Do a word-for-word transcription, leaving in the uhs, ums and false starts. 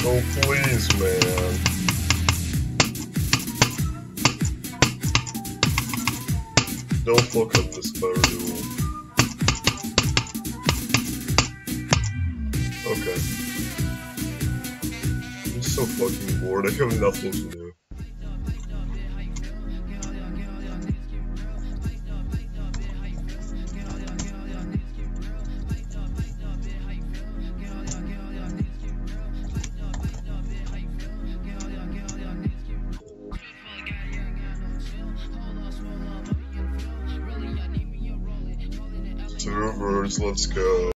Oh, please, man. Don't fuck up this clever duel. Okay. I'm so fucking bored. I have nothing to do. Servers, let's go.